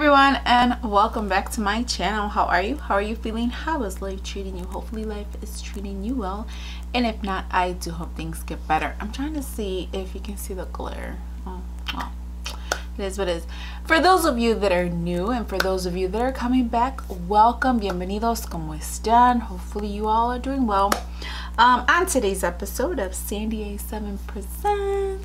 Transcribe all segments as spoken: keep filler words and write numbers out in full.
everyone, and welcome back to my channel. How are you? How are you feeling? How is life treating you? Hopefully life is treating you well, and if not, I do hope things get better. I'm trying to see if you can see the glare. Oh, well, it is what it is. For those of you that are new and for those of you that are coming back, welcome. Bienvenidos. ¿Cómo están? Hopefully you all are doing well. Um, on today's episode of Sandy A seven Presents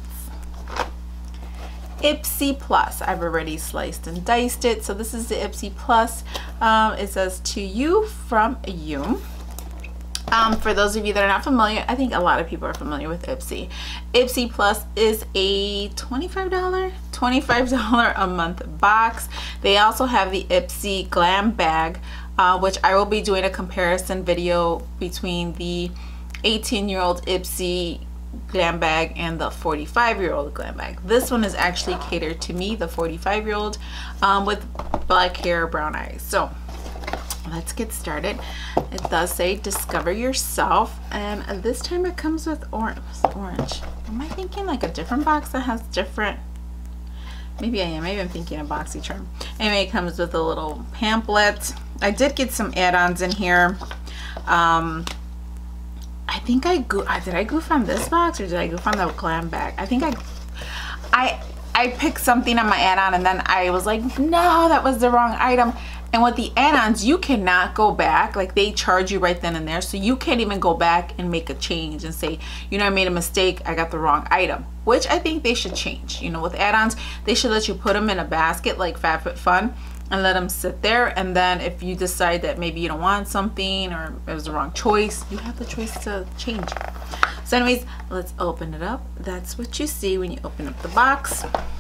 Ipsy Plus. I've already sliced and diced it. So this is the Ipsy Plus. Um, it says to you from you. Um, for those of you that are not familiar, I think a lot of people are familiar with Ipsy. Ipsy Plus is a twenty-five dollar a month box. They also have the Ipsy Glam Bag, uh, which I will be doing a comparison video between the eighteen year old Ipsy Glam Bag and the forty-five year old Glam Bag. This one is actually catered to me, the forty-five year old, um, with black hair, brown eyes. So let's get started. It does say discover yourself, and this time it comes with orange. Orange. Am I thinking like a different box that has different? Maybe I am. Maybe I'm thinking a BoxyCharm. Anyway, it comes with a little pamphlet. I did get some add-ons in here. Um, I think I go. Did I goof on this box or did I goof on the Glam Bag? I think I, I, I picked something on my add-on and then I was like, no, that was the wrong item. And with the add-ons, you cannot go back. Like, they charge you right then and there, so you can't even go back and make a change and say, you know, I made a mistake, I got the wrong item, which I think they should change. You know, with add-ons, they should let you put them in a basket like FabFitFun and let them sit there, and then if you decide that maybe you don't want something or it was the wrong choice, you have the choice to change. So anyways, let's open it up. That's what you see when you open up the box.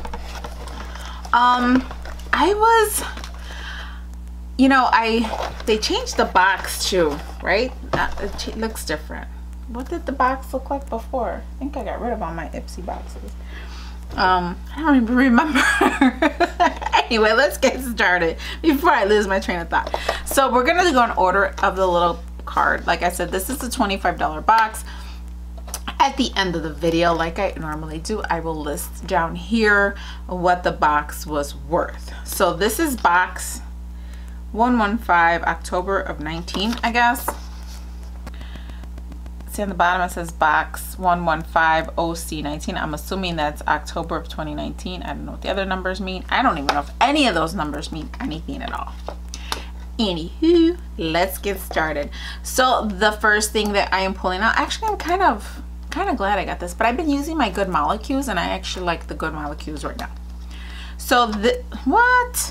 Um, I was, you know, I they changed the box too, right? Uh, it looks different. What did the box look like before? I think I got rid of all my Ipsy boxes. Um, I don't even remember. Anyway, let's get started before I lose my train of thought. So we're gonna go in order of the little card. Like I said, this is a twenty-five dollar box. At the end of the video, like I normally do, I will list down here what the box was worth. So this is box one one five, October of nineteen, I guess. See on the bottom it says box one one five O C nineteen. I'm assuming that's October of twenty nineteen. I don't know what the other numbers mean. I don't even know if any of those numbers mean anything at all. Anywho, let's get started. So the first thing that I am pulling out, actually I'm kind of kind of glad I got this, but I've been using my Good Molecules and I actually like the Good Molecules right now. So the what?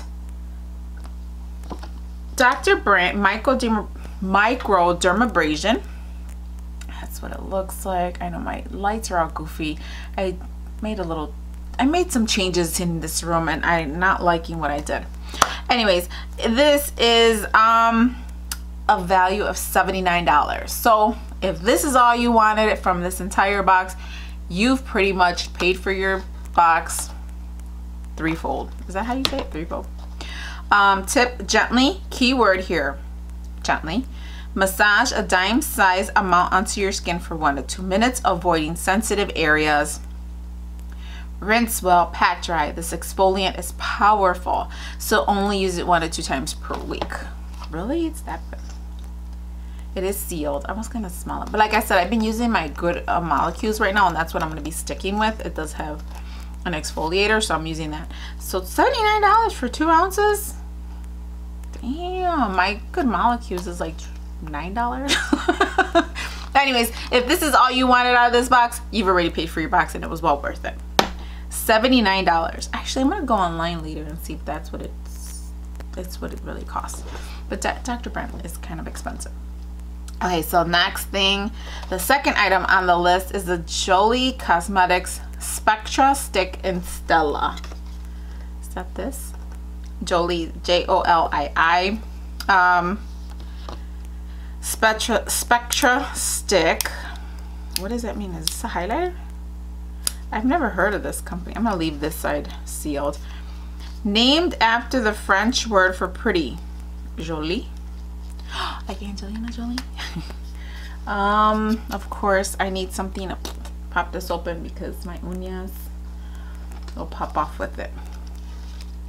Doctor Brandt Microderm Microdermabrasion. That's what it looks like. I know my lights are all goofy. I made a little, I made some changes in this room and I'm not liking what I did. Anyways, this is um, a value of seventy-nine dollars. So if this is all you wanted from this entire box, you've pretty much paid for your box threefold. Is that how you say it? Threefold. Um, tip gently, keyword here, gently. Massage a dime size amount onto your skin for one to two minutes, avoiding sensitive areas. Rinse well, pat dry. This exfoliant is powerful, so only use it one to two times per week. Really? It's that good. It is sealed. I was gonna smell it, but like I said, I've been using my Good uh, Molecules right now, and that's what I'm gonna be sticking with. It does have an exfoliator, so I'm using that. So seventy-nine dollars for two ounces. Damn, my Good Molecules is like nine dollars. Anyways, if this is all you wanted out of this box, you've already paid for your box and it was well worth it. seventy-nine dollars. Actually, I'm gonna go online later and see if that's what it's that's what it really costs. But Doctor Brandt is kind of expensive. Okay, so next thing, the second item on the list is the Jolie Cosmetics Spectra Stick in Stella. Is that this? Jolie, J O L I I. Um Spectra, Spectra Stick. What does that mean? Is this a highlighter? I've never heard of this company. I'm gonna leave this side sealed. Named after the French word for pretty, jolie. Like Angelina Jolie. um, of course, I need something to pop this open because my uñas will pop off with it.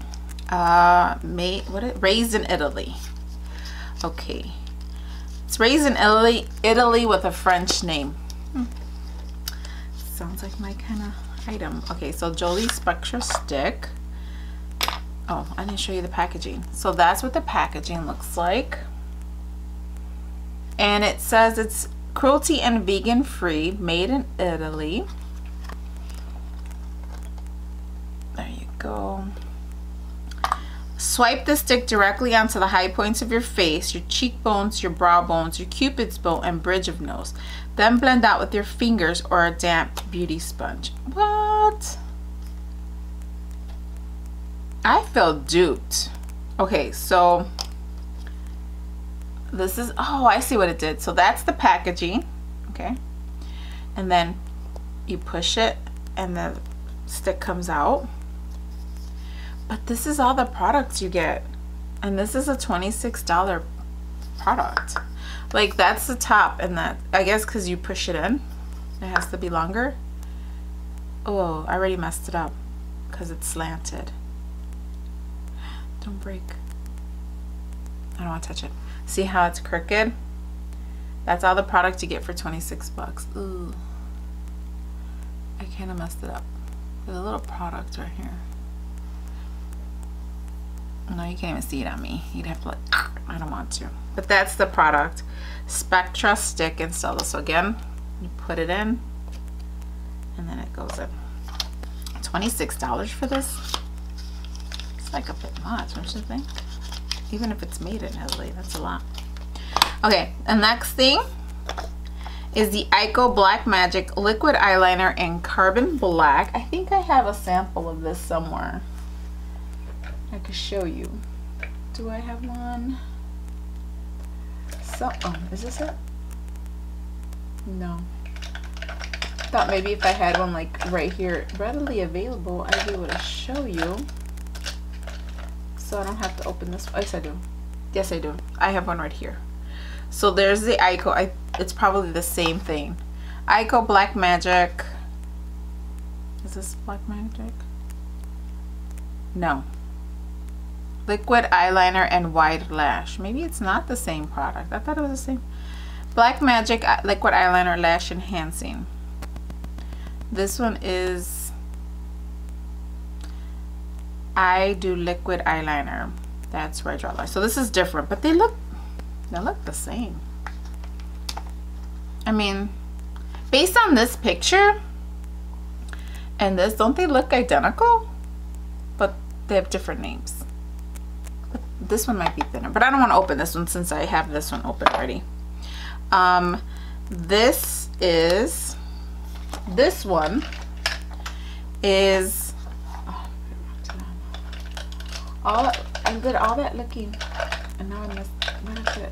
Uh, made what? It raised in Italy. Okay, it's raised in Italy, Italy with a French name. Hmm. Sounds like my kind of item. Okay, so Jolie Spectra stick. Oh, I didn't show you the packaging. So that's what the packaging looks like. And it says it's cruelty and vegan free, made in Italy. There you go. Swipe the stick directly onto the high points of your face, your cheekbones, your brow bones, your cupid's bow, and bridge of nose. Then blend out with your fingers or a damp beauty sponge. What? I feel duped. Okay, so this is, oh, I see what it did. So that's the packaging, okay? And then you push it and the stick comes out. But this is all the products you get. And this is a twenty-six dollar product. Like, that's the top, and that, I guess because you push it in, it has to be longer. Oh, I already messed it up because it's slanted. Don't break. I don't want to touch it. See how it's crooked? That's all the product you get for twenty-six bucks. Ooh. I kind of messed it up. There's a little product right here. No, you can't even see it on me. You'd have to like, I don't want to. But that's the product. Spectra stick and Stella. So again, you put it in and then it goes in. twenty-six dollars for this? It's like a bit much, don't you think? Even if it's made in Italy, that's a lot. Okay, the next thing is the Eyeko Black Magic Liquid Eyeliner in Carbon Black. I think I have a sample of this somewhere. I could show you. Do I have one? So, oh, is this it? No. Thought maybe if I had one like right here readily available, I'd be able to show you. So I don't have to open this. Yes, I do. Yes, I do. I have one right here. So there's the Eyeko. I, it's probably the same thing. Eyeko Black Magic. Is this Black Magic? No. Liquid eyeliner and wide lash. Maybe it's not the same product. I thought it was the same. Black Magic Liquid Eyeliner Lash Enhancing. This one is I do liquid eyeliner. That's where I draw lash. So this is different, but they look they look the same. I mean, based on this picture and this, don't they look identical? But they have different names. This one might be thinner, but I don't want to open this one since I have this one open already. Um, this is, this one is, oh, all, I did all that looking, and now I missed, where did I put it?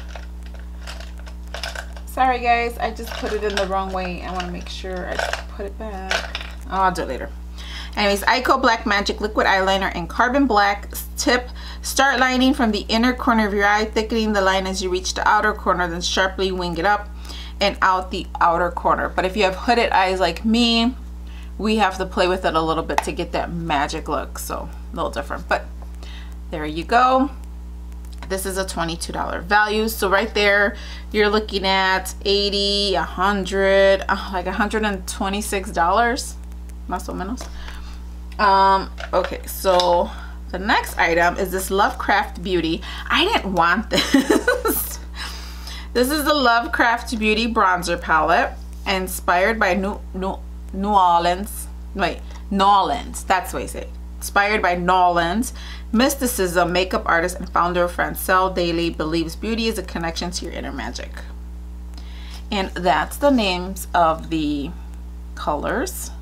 Sorry guys, I just put it in the wrong way. I want to make sure I put it back. Oh, I'll do it later. Anyways, Eyeko Black Magic Liquid Eyeliner in Carbon Black tip. Start lining from the inner corner of your eye, thickening the line as you reach the outer corner, then sharply wing it up and out the outer corner. But if you have hooded eyes like me, we have to play with it a little bit to get that magic look. So a little different, but there you go. This is a twenty-two dollar value. So right there, you're looking at eighty, a hundred, uh, like one hundred twenty-six dollars, más o menos. Um, okay, so the next item is this Lovecraft Beauty. I didn't want this. This is the Lovecraft Beauty bronzer palette, inspired by New, New, New Orleans. Wait, Nolans. That's what I say. Inspired by Nolans mysticism, makeup artist and founder of Francel Daly believes beauty is a connection to your inner magic. And that's the names of the colors.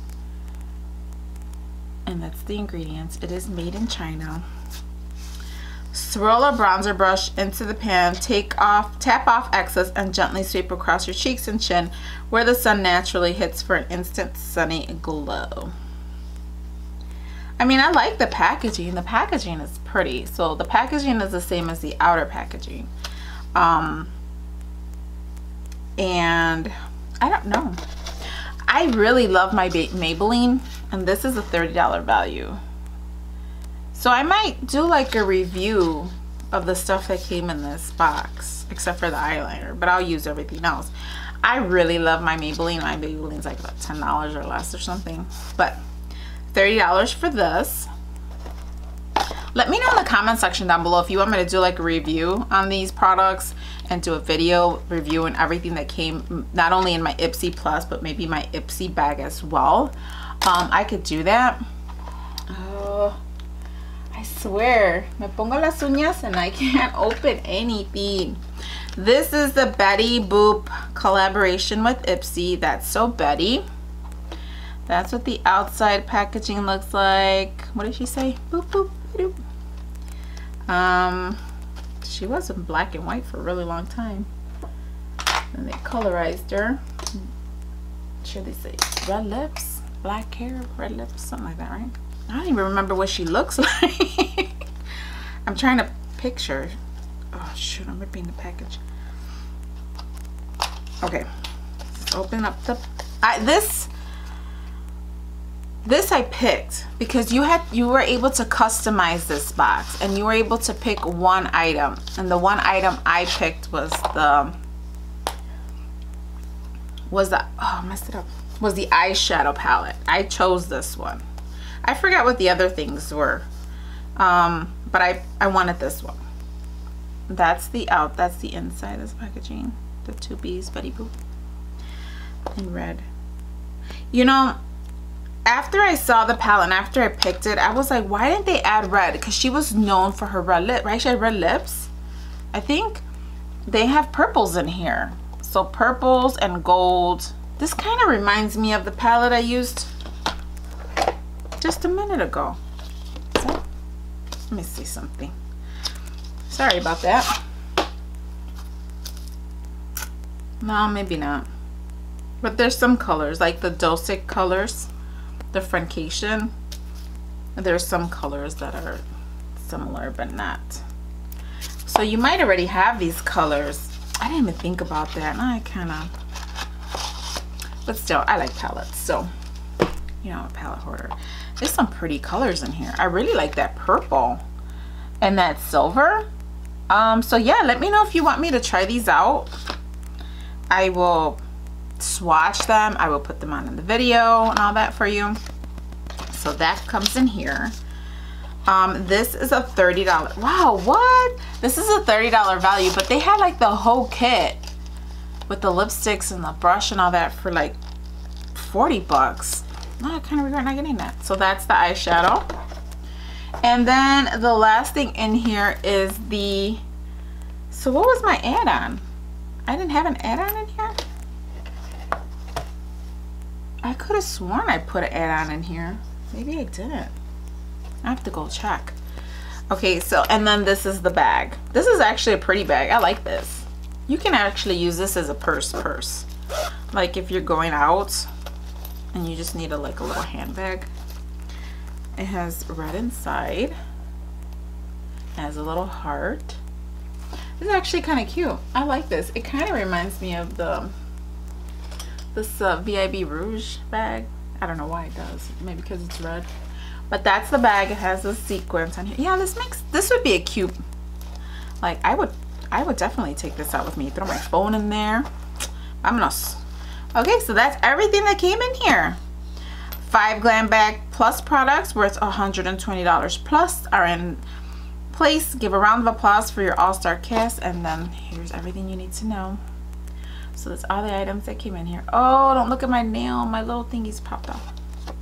And that's the ingredients. It is made in China. Swirl a bronzer brush into the pan, take off, tap off excess, and gently sweep across your cheeks and chin where the sun naturally hits for an instant sunny glow. I mean, I like the packaging. The packaging is pretty. So the packaging is the same as the outer packaging. Um, and I don't know. I really love my Maybelline, and this is a thirty dollar value. So I might do like a review of the stuff that came in this box, except for the eyeliner, but I'll use everything else. I really love my Maybelline. My Maybelline's like about ten dollars or less or something, but thirty dollars for this. Let me know in the comment section down below if you want me to do like a review on these products and do a video reviewing everything that came not only in my Ipsy Plus but maybe my Ipsy bag as well. Um, I could do that. Oh, I swear, me pongo las uñas and I can't open anything. This is the Betty Boop collaboration with Ipsy. That's So Betty. That's what the outside packaging looks like. What did she say? Boop, boop, boop. Um, she was in black and white for a really long time. And they colorized her. Should they say red lips, black hair, red lips, something like that, right? I don't even remember what she looks like. I'm trying to picture. Oh shoot, I'm ripping the package. Okay, let's open up the. I, this. This I picked because you had you were able to customize this box and you were able to pick one item, and the one item I picked was the was the oh I messed it up was the eyeshadow palette. I chose this one. I forgot what the other things were, um, but I I wanted this one. That's the out. That's the inside of this packaging. The two B's, Betty Boop, in red. You know, after I saw the palette and after I picked it, I was like, why didn't they add red? Because she was known for her red lip, right? She had red lips. I think they have purples in here. So purples and gold. This kind of reminds me of the palette I used just a minute ago. So, let me see something. Sorry about that. No, maybe not. But there's some colors, like the Dosic colors. The Francation, there's some colors that are similar but not. So you might already have these colors. I didn't even think about that. I kind of, but still, I like palettes. So, you know, I'm a palette hoarder. There's some pretty colors in here. I really like that purple and that silver. Um, so yeah, let me know if you want me to try these out. I will swatch them. I will put them on in the video and all that for you. So that comes in here. Um, this is a thirty dollar. Wow, what? This is a thirty dollar value, but they had like the whole kit with the lipsticks and the brush and all that for like forty bucks. Oh, I kind of regret not getting that. So that's the eyeshadow. And then the last thing in here is the, so what was my add-on? I didn't have an add-on in here? I could have sworn I put an add-on in here. Maybe I didn't. I have to go check. Okay, so, and then this is the bag. This is actually a pretty bag. I like this. You can actually use this as a purse purse. Like if you're going out and you just need a like a little handbag. It has red inside. It has a little heart. It's actually kind of cute. I like this. It kind of reminds me of the this uh, V I B Rouge bag. I don't know why it does. Maybe because it's red. But that's the bag. It has a sequence on here. Yeah, this makes this would be a cute. Like I would, I would definitely take this out with me. Throw my phone in there. Vámonos. Okay, so that's everything that came in here. Five Glam Bag Plus products worth one hundred twenty dollars plus are in place. Give a round of applause for your all-star cast, and then here's everything you need to know. So that's all the items that came in here. Oh, don't look at my nail. My little thingies popped off.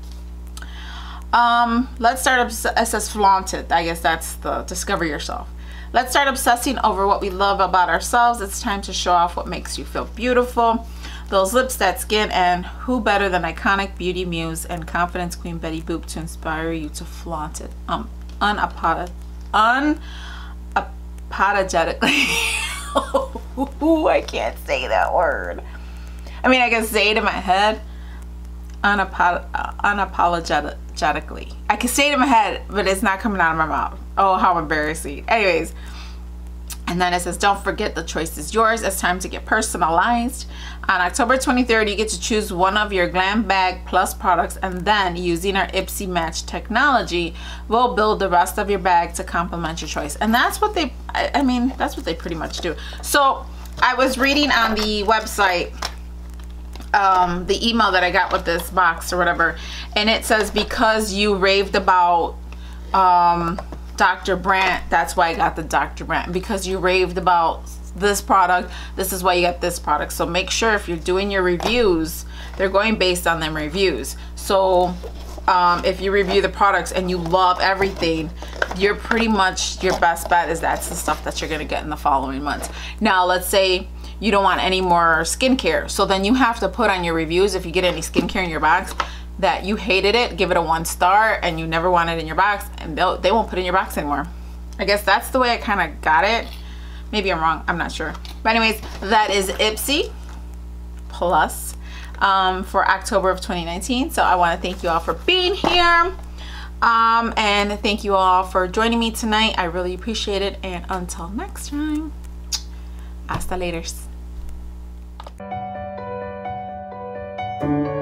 Um, let's start obs it says flaunted. I guess that's the discover yourself. Let's start obsessing over what we love about ourselves. It's time to show off what makes you feel beautiful. Those lips, that skin, and who better than iconic beauty muse and confidence queen Betty Boop to inspire you to flaunt it um, unapolog unapologetically. Ooh, I can't say that word. I mean, I can say it in my head. Unapolo uh, unapologetically. I can say it in my head, but it's not coming out of my mouth. Oh, how embarrassing. Anyways, And then it says, don't forget, the choice is yours. It's time to get personalized. On October twenty-third, you get to choose one of your Glam Bag Plus products, and then using our Ipsy Match technology, we'll build the rest of your bag to complement your choice. And that's what they, I, I mean, that's what they pretty much do. So I was reading on the website, um, the email that I got with this box or whatever, and it says, because you raved about, um, Doctor Brandt, that's why I got the Doctor Brandt, because you raved about this product, this is why you got this product. So make sure if you're doing your reviews, they're going based on them reviews. So um, if you review the products and you love everything, you're pretty much, your best bet is that's the stuff that you're gonna get in the following months. Now let's say you don't want any more skincare, so then you have to put on your reviews, if you get any skincare in your box, that you hated it, give it a one star, and you never want it in your box, and they'll, they won't put it in your box anymore. I guess that's the way I kind of got it. Maybe I'm wrong, I'm not sure. But anyways, that is Ipsy Plus um, for October of twenty nineteen. So I want to thank you all for being here. Um, and thank you all for joining me tonight. I really appreciate it. And until next time, hasta laters.